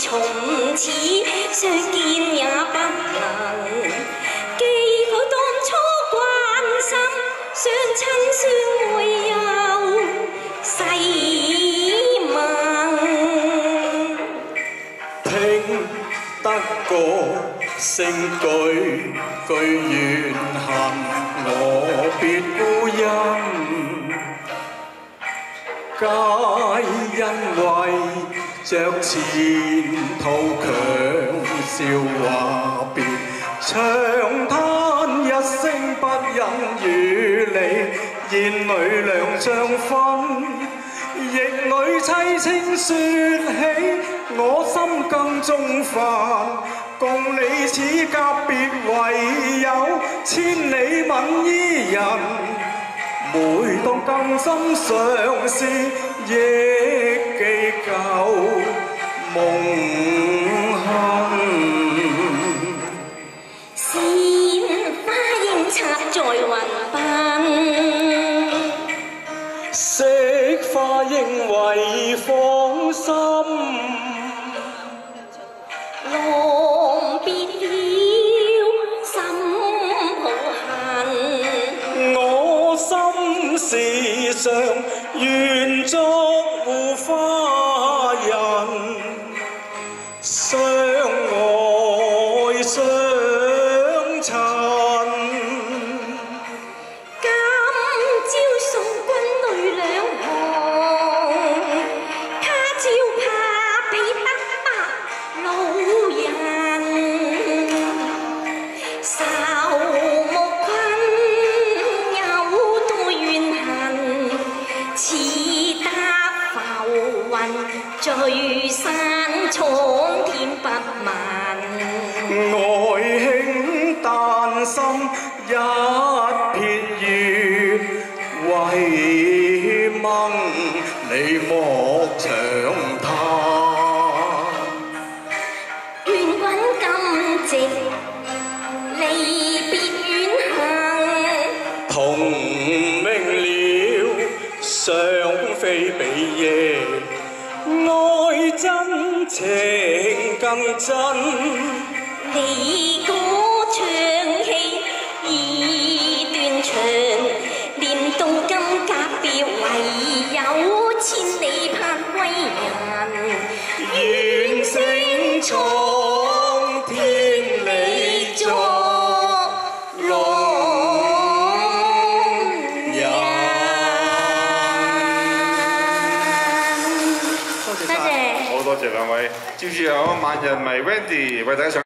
從此相見也不能。記否當初關心，相親相愛又誓盟。 聽得個聲句句怨恨，我別孤欣。 皆因為着前途強笑話別，長嘆一聲不忍與你，眼裏兩相分，翼裏凄清說起，我心更中煩。共你此隔別，唯有千里問伊人。 每當更深相思，憶記舊夢恨。 鮮花應插在雲鬢， 惜花應為芳心。 浪別了，心抱恨。 我心事上願作護花人，相愛相襯。 今朝送君淚兩行，他朝怕彼得白老人。愁木困有多怨恨，似得浮雲聚散，闖天不問。 愛卿丹心一片月，為問你莫長嘆。 願君今夕離別遠行， 同明了雙飛比夜，愛真情更真。 你歌唱戲已斷腸，念到今隔別，唯有千里盼歸人。 願星蒼天理作弄人。 多謝兩位，接住有萬人迷 Wendy 為大家上。